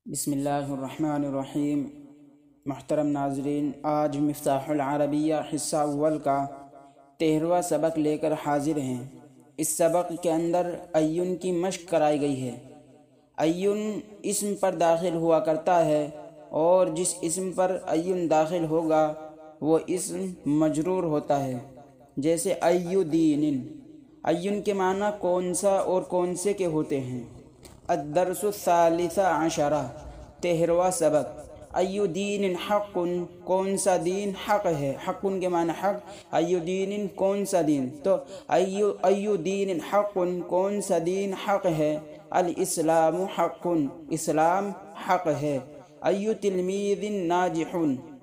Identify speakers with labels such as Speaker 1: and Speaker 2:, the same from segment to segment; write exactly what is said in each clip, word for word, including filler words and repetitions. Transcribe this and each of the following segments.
Speaker 1: بسم اللہ الرحمن الرحیم۔ محترم ناظرین، آج مفتاح العربیہ حصہ اول کا تیرہواں سبق لے کر حاضر ہیں۔ اس سبق کے اندر ایون کی مشق کرائی گئی ہے۔ ایون اسم پر داخل ہوا کرتا ہے اور جس اسم پر ایون داخل ہوگا وہ اسم مجرور ہوتا ہے، جیسے ایو دین۔ ایون کے معنی کون سا اور کون سے کے ہوتے ہیں۔ الدرس الثالث عشرہ، تیرہواں سبق۔ ایو دین حق، کون سا دین حق ہے۔ حق کے معنی حق، ایو دین کون سا دین، تو ایو ایو دین حق، کون سا دین حق ہے۔ الاسلام حق، اسلام حق ہے۔ ایو تلمیذ ناجح،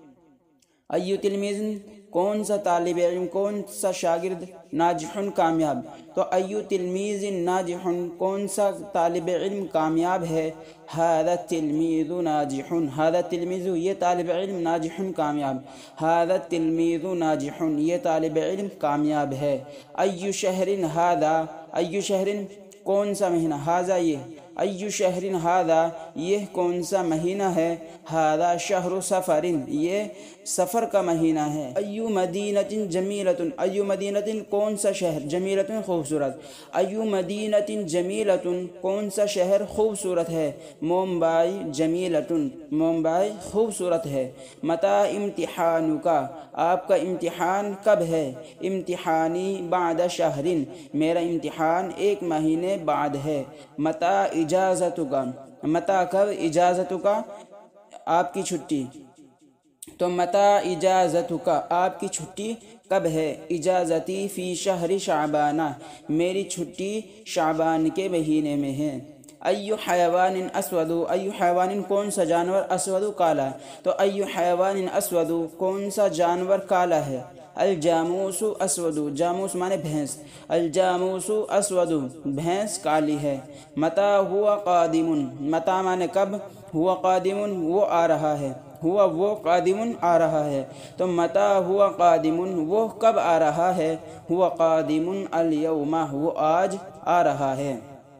Speaker 1: ایو تلمیذ کون سا طالب علم، کون سا شاگرد، ناجح کامیاب، تو ایو تلمیذ ناجح کون سا طالب علم کامیاب ہے۔ ھذا التلمیذ ناجح، ھذا التلمیذ یہ طالب علم، ناجح کامیاب، ھذا التلمیذ ناجح یہ طالب علم کامیاب ہے۔ ایو شہر ھذا، ایو شہر کون سا مہینہ، ھذا یہ، ایو شہر ھذا یہ کون سا مہینہ ہے۔ ھذا شہر سفر یہ سفر کا مہینہ ہے۔ ایو مدینۃ جمیلۃ، ایو مدینۃ کون سا شہر، جمیلۃ خوبصورت، ایو مدینۃ جمیلۃ کون سا شہر خوبصورت ہے۔ ممبئی جمیلۃ، ممبئی خوبصورت ہے۔ متی امتحانک، آپ کا امتحان کب ہے۔ امتحانی بعد شہر، میرا امتحان ایک مہینے بعد ہے۔ متی اجازتک، متی کب، اجازتک آپ کی چھٹی، تو متی اجازتک آپ کی چھٹی کب ہے۔ اجازتی فی شہر شعبان، میری چھٹی شعبان کے مہینے میں ہے۔ ایو حیوان اسود، ایو حیوان کون سا جانور، اسود کالا، تو ایو حیوان اسود کون سا جانور کالا ہے۔ الجاموس اسود، جاموس مانے بھینس، الجاموس اسود بھینس کالی ہے۔ متی ہوا قادم، متی مانے کب، ہوا قادم وہ آ رہا ہے، ہوا وہ قادم آ رہا ہے، تو متی ہوا قادم وہ کب آ رہا ہے۔ ہوا قادم الیوم وہ آج آ رہا ہے۔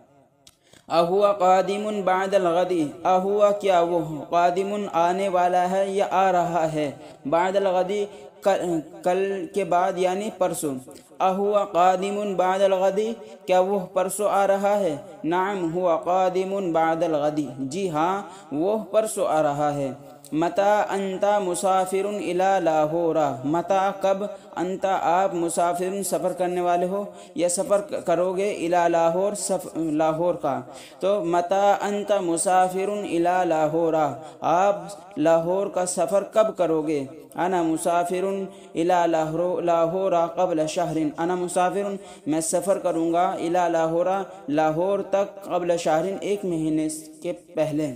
Speaker 1: اہوا قادم بعد الغد، اہوا کیا وہ قادم آنے والا ہے یا آ رہا ہے۔ بعد الغد کل کے بعد یعنی پرسوں۔ اہوا قادم بعد الغد کیا وہ پرسوں آ رہا ہے۔ نعم ہوا قادم بعد الغد، جی ہاں وہ پرسوں آ رہا ہے۔ متی انت مسافر الی لاہور، متی کب، انت آپ مسافر سفر کرنے والے ہو یا سفر کرو گے، الی لاہور لاہور کا، تو متی انت مسافر الی لاہور آپ لاہور کا سفر کب کرو گے۔ انا مسافر الی لاہور قبل شہر، انا مسافر میں سفر کروں گا، الی لاہور لاہور تک، قبل شہر ایک مہینے کے پہلے،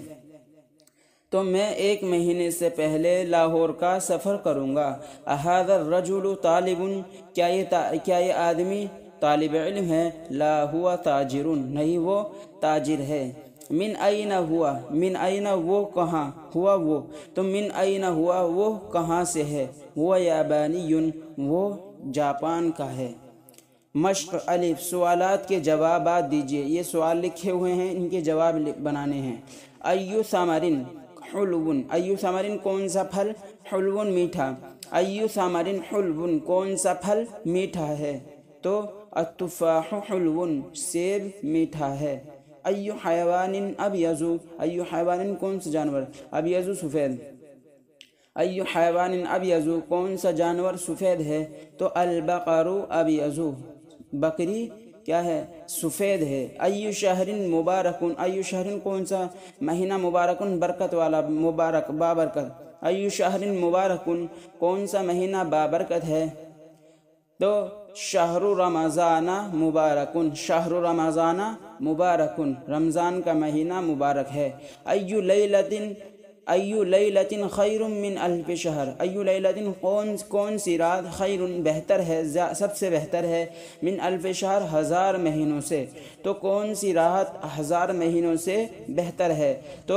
Speaker 1: تو میں ایک مہینے سے پہلے لاہور کا سفر کروں گا۔ اھذا الرجل طالب، کیا یہ کیا یہ آدمی طالب علم ہے۔ لا ہوا تاجر، نہیں وہ تاجر ہے۔ من این ہوا، من این وہ کہاں، ہوا وہ، تو من این ہوا وہ کہاں سے ہے۔ ہوا یابانی وہ جاپان کا ہے۔ مشق الف، سوالات کے جوابات دیجیے، یہ سوال لکھے ہوئے ہیں، ان کے جواب بنانے ہیں۔ ایو ثمرن حلون، ایو ثمرن کون سا پھل، حلون میٹھا، ایو ثمرن حلون کون سا پھل میٹھا ہے، تو التفاح حلون سیب میٹھا ہے۔ ایو حیوان ابیض، ایو حیوان کون سا جانور، ابیض سفید، ایو حیوان ابیض کون سا جانور سفید ہے، تو البقر ابیض بکری کیا ہے، سفید ہے۔ ایو شہر مبارکن، ایو شہر کون سا مہینہ، مبارکن برکت والا، مبارک بابرکت، ایو شہر مبارکن کون سا مہینہ بابرکت ہے، تو شہر رمضان مبارکن، شہر رمضان مبارکن رمضان کا مہینہ مبارک ہے۔ ایو لیلۃ، ایو لیلۃ خیر من الف شہر، ایو لیلۃ کون کون سی رات، خیر بہتر ہے، سب سے بہتر ہے، من الف شہر ہزار مہینوں سے، تو کون سی رات ہزار مہینوں سے بہتر ہے، تو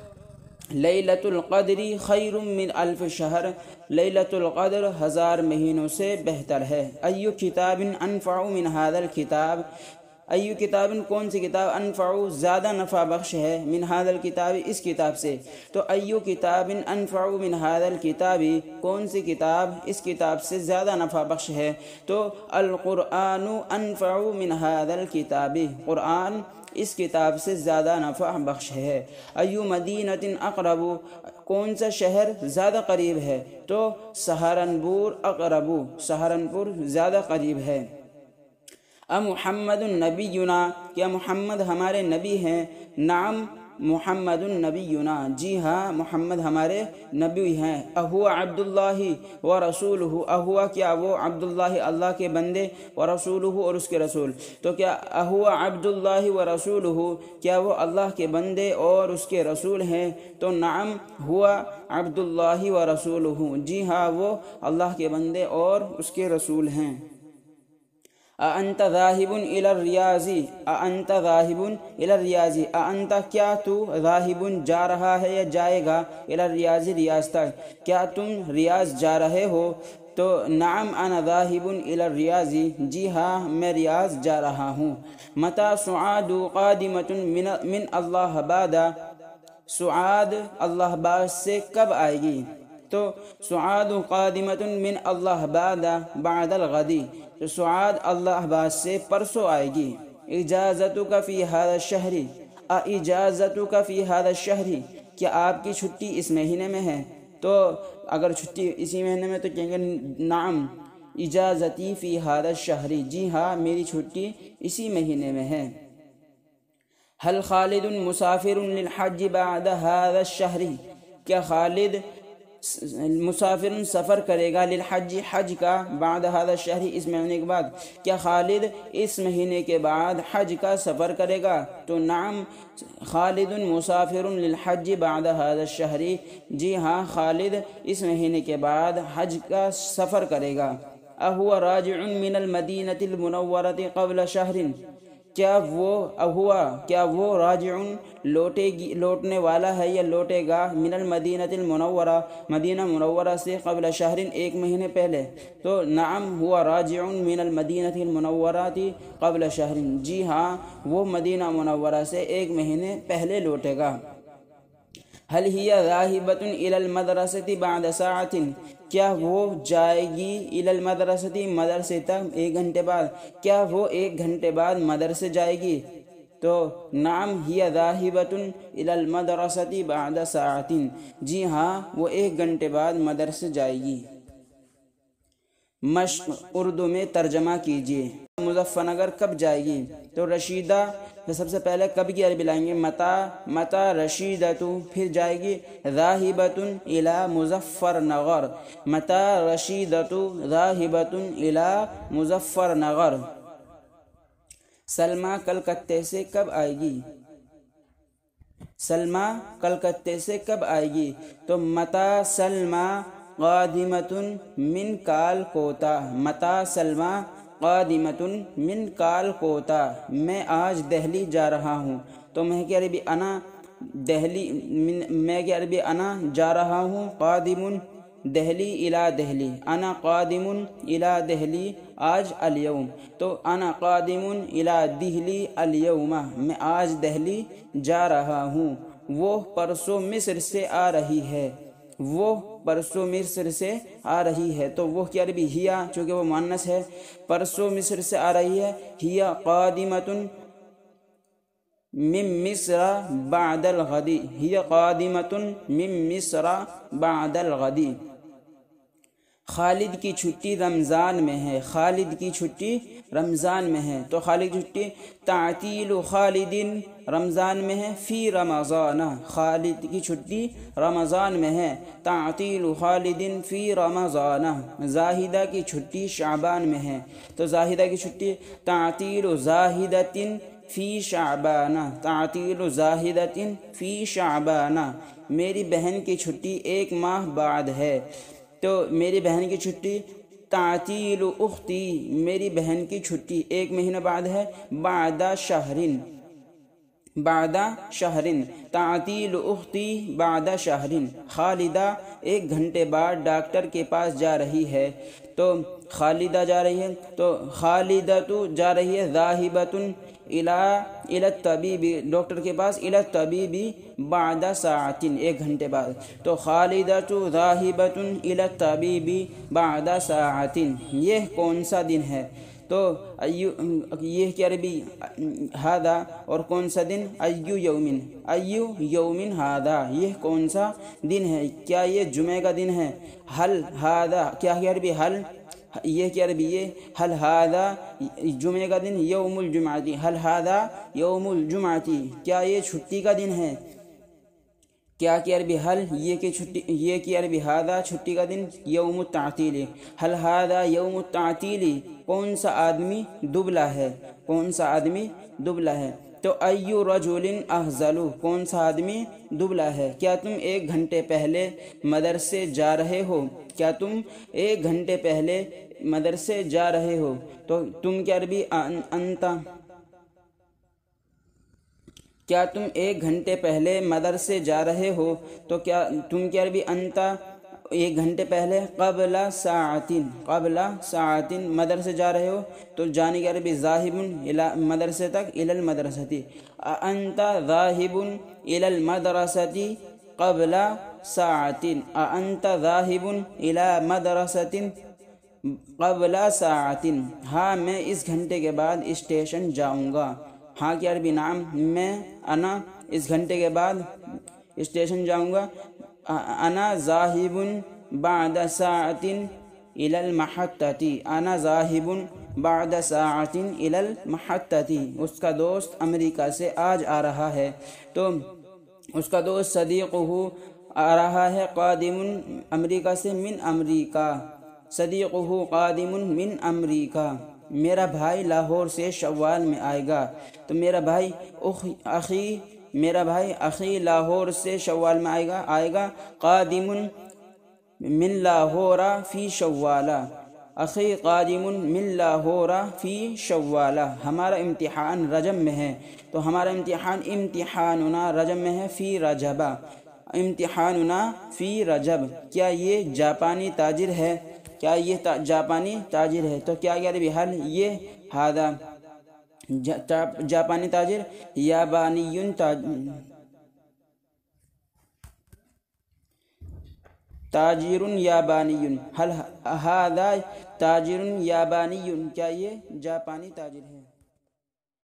Speaker 1: لیلۃ القدر خیر من الف شہر، لیلۃ القدر ہزار مہینوں سے بہتر ہے۔ ایو کتاب انفع من ھذا الکتاب، ایو کتاب کون سی کتاب انفع زیادہ نفع بخش ہے من ھذا الکتاب اس کتاب سے. تو ایو کتاب انفع من ھذا الکتاب کون سی کتاب اس کتاب سے زیادہ نفع بخش ہے. تو القرآن انفع من ھذا الکتاب قرآن اس کتاب سے زیادہ نفع بخش ہے. ایو مدینۃ اقرب کون سا شہر زیادہ قریب ہے. تو سہارنپور اقرب سہارنپور زیادہ قریب ہے. امحمد نبینا کیا محمد ہمارے نبی ہیں. نعم محمد نبینا جی ہاں محمد ہمارے نبی ہیں. اہو عبداللہ و رسولہ اہوا کیا وہ عبداللہ اللہ کے بندے و رسولہ اور اس کے رسول. تو کیا اہو عبداللہ و رسولہ کیا وہ اللہ کے بندے اور اس کے رسول ہیں. تو نعم ہوا عبداللہ و رسولہ جی ہاں وہ اللہ کے بندے اور اس کے رسول ہیں. اانت ذاہب الی الریاض اانت ذاہب الی الریاض اانت کیا تو ذاہب جا رہا ہے یا جائے گا الی الریاض ریاض تک کیا تم ریاض جا رہے ہو. تو نعم انا ذاہب الی الریاض جی ہاں میں ریاض جا رہا ہوں. متی سعاد قادمۃ من من اللہ آباد سعاد اللہ آباد سے کب آئے گی. تو سعاد قادمۃ من اللہ آباد بعد الغد تو سعاد اللہ آباد سے پرسوں آئے گی. اجازتک فی ھذا الشہر اجازتک فی ھذا الشہر کیا آپ کی چھٹی اس مہینے میں ہے. تو اگر چھٹی اسی مہینے میں تو کہیں گے نعم اجازتی فی ھذا الشہر جی ہاں میری چھٹی اسی مہینے میں ہے. هل خالد مسافر للحج بعد هذا الشہر کیا خالد مسافر سفر کرے گا للحج حج کا بعد هذا الشہر اس مہینے کے بعد کیا خالد اس مہینے کے بعد حج کا سفر کرے گا. تو نعم خالد مسافر للحج بعد هذا الشہر جی ہاں خالد اس مہینے کے بعد حج کا سفر کرے گا. اہو راجع من المدینۃ المنورۃ قبل شہر کیا وہ اہوا کیا وہ راجع لوٹے گی لوٹنے والا ہے یا لوٹے گا من المدینۃ المنورہ مدینہ منورہ سے قبل شہر ایک مہینے پہلے. تو نعم ہوا راجع من المدینۃ المنورۃ قبل شہر جی ہاں وہ مدینہ منورہ سے ایک مہینے پہلے لوٹے گا. هل هي ذاهبۃ الی المدرسۃ بعد ساعۃ کیا وہ جائے گی الی المدرسۃ مدرسے تک ایک گھنٹے بعد کیا وہ ایک گھنٹے بعد مدرسے جائے گی. تو نعم ہی ذاہبۃ الی المدرسۃ بعد ساعۃ جی ہاں وہ ایک گھنٹے بعد مدرسے جائے گی. مشق اردو میں ترجمہ کیجیے. مظفر نگر کب جائے گی. تو رشیدہ سب سے پہلے کب کی عربی لائیں گے متا متا رشیدۃ پھر جائے گی ذاہبۃ الی مظفر نگر متا رشیدۃ ذاہبۃ الی مظفر نگر. سلمیٰ کلکتے سے کب آئے گی. سلمیٰ کلکتے سے کب آئے گی. تو متا سلمیٰ قادمۃ من کالکوتا متا سلمیٰ قادمۃ من کالکوتا میں آج دہلی جا رہا ہوں. تو میں کی عربی انا دہلی میں کی عربی انا جا رہا ہوں قادم دہلی الی دہلی انا قادم الی دہلی آج الیوم. تو انا قادم الی دہلی الیوم میں آج دہلی جا رہا ہوں. وہ پرسوں مصر سے آ رہی ہے وہ پرسوں مصر سے آ رہی ہے. تو وہ کی عربی ہیا چونکہ وہ مؤنث ہے پرسوں مصر سے آ رہی ہے. ہیا قادمۃ من مصر بعد الغد ہیا قادمۃ من مصر بعد الغد. خالد کی چھٹی رمضان میں ہے خالد کی چھٹی رمضان میں ہے. تو خالد کی چھٹی تعطیل خالد رمضان میں ہے فی رمضان خالد کی چھٹی رمضان میں ہے تعطیل خالد فی رمضان. زاہدہ کی چھٹی شعبان میں ہے. تو زاہدہ کی چھٹی تعطیل زاہدۃ فی شعبان تعطیل زاہدۃ فی شعبان. میری بہن کی چھٹی ایک ماہ بعد ہے. تو میری بہن کی چھٹی تعطیل اختی میری بہن کی چھٹی ایک مہینہ بعد ہے بعد شہرن بعد شہرن تعطیل اختی بعد شہرن. خالدہ ایک گھنٹے بعد ڈاکٹر کے پاس جا رہی ہے. تو خالدہ جا رہی ہے تو خالدہ تو جا رہی ہے ذاہبۃ इला इला तबीबी, डॉक्टर के पास, इला तबीबी बादा साअतिन, एक घंटे बाद। तो खालिदतु ज़ाहिबतुन इला तबीबी बादा साअतिन, ये कौन सा दिन है? तो अय्यु, ये क्या अरबी हादा, और कौन सा दिन? अय्यु यौमिन, अय्यु यौमिन हादा, ये कौन सा दिन है? क्या ये जुमे का दिन है? हल हादा, क्या है अरबी? हल, ये क्या अरबी? ये हल हादा जुमे का दिन, यौमुल जुमाती, हल हादा यौमुल जुमाती, क्या ये छुट्टी का दिन है? क्या की अरबी? हल, ये की छुट्टी, ये की अरबी हादा, छुट्टी का दिन, यौम तातीली, हल हादा यौम तातीली, कौन सा आदमी दुबला है? कौन सा आदमी दुबला है? तो अय्यु रजुलिन अहज़लु, कौन सा आदमी दुबला है? क्या तुम एक घंटे पहले मदरसे जा रहे हो? क्या तुम एक घंटे पहले मदरसे जा रहे हो? तो तुम क्या अरबी? अंता, क्या तुम एक घंटे पहले मदरसे जा रहे हो? तो क्या तुम क्या अरबी? अंता, एक घंटे पहले, क़ब्ला साअतिन, क़ब्ला साअतिन मदरसे जा रहे हो? तो जाने की अरबी ज़ाहिबुन इला मदरसे तक, इलल मदरसती, अंता ज़ाहिबुन इलल मदरसती क़ब्ला साअतिन, अंता ज़ाहिबुन इला मदरसतिन क़ब्ला साअतिन, हाँ मैं इस घंटे के बाद स्टेशन जाऊँगा। हाँ की अरबी नाम, मैं, अना इस घंटे के बाद स्टेशन जाऊँगा, अना ज़ाहिबुन बादा साअतिन इलल महत्तती, अना ज़ाहिबुन बादा साअतिन इलल महत्तती, उसका दोस्त अमेरिका से आज आ रहा है। तो उसका दोस्त सदीक़ुहु आ रहा है, क़ादिमुन अमेरिका से, मिन अमेरिका, सदीक़ुहु क़ादिमुन मिन अमेरिका, मेरा भाई लाहौर से शव्वाल में आएगा। तो मेरा भाई उख अखी, मेरा भाई अखी लाहौर से शव्वाल में आएगा, आएगा। क़ादिमुन मिन लाहौरा फ़ी शव्वाला, अखी क़ादिमुन मिन लाहौरा फ़ी शव्वाला, हमारा इम्तिहान रजब में है। तो हमारा इम्तिहान, इम्तिहानुना रजब में है, फ़ी रजबा, इम्तिहानुना फ़ी रजब, क्या ये जापानी ताजिर है? क्या ये ता, जापानी ताजिर है? तो क्या क्या अरबी? हल, ये हादा जा, जापानी ताजिर, याबानियुन ताजिरुन याबानियुन, हल हादा ताजिरुन याबानियुन, क्या ये जापानी ताजिर है?